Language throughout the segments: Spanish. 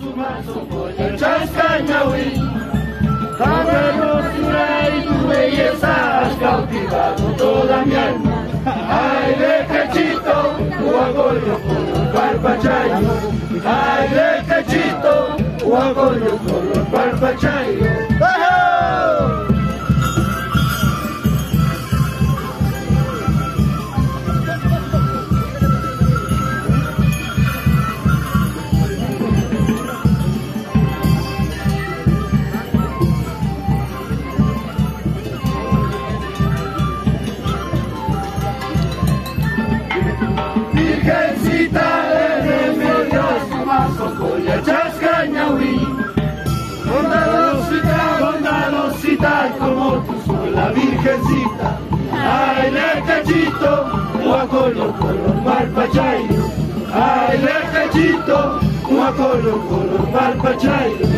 el Chascañahui. Tan hermosura y tu belleza has cautivado toda mi alma. Ay, de cachito, guagollo color parpachayo. Ay, de cachito, guagollo color parpachayo. Virgencita de remedios, Socoya Chascañahui. Bondadosita, bondadosita, como tú sos la Virgencita. Ay, le cachito, guacolo, color parpachayo. Ay, le cachito, guacolo, color parpachayo.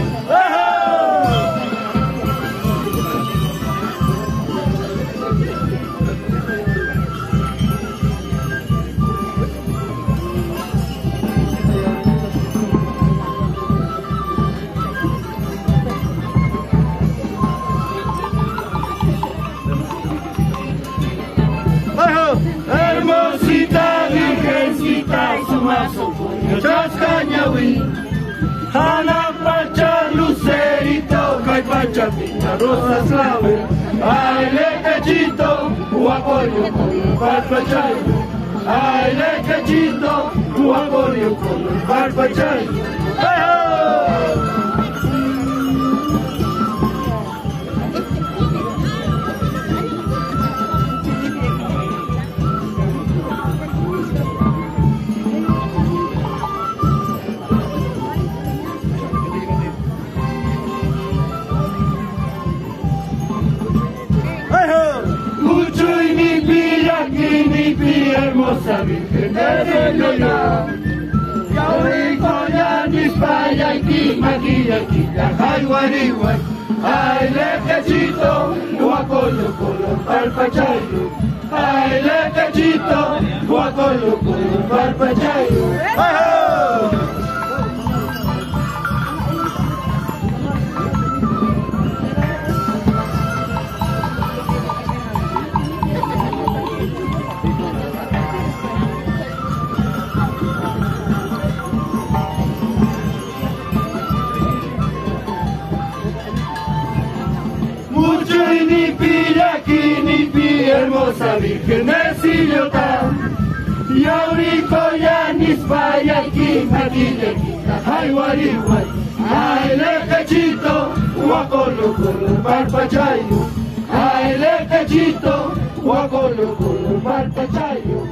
Hermosita, virgencita, sumazo, Chascañahui. Ana pacha, lucerito, caipacha, pinta, rosa, clave. Ay, le cachito, guacollo, color parpachayo. Ay, le cachito, guacollo, color parpachayo. Hermosa Virgen de Loyola, Yauricoya, Nispaya, Maquilla, Quilla, Jaihuarihuay. Ay, le cachito, guacollo, color parpachayo. Ay, le cachito, guacollo, color parpachayo. Hermosa Virgen de Sillota, Yauricoya, Nispaya, Maquilla, Quilla, Jaihuarihuay. Ay, le cachito, guacollo, color parpachayo. Ay, le cachito, guacollo, color parpachayo.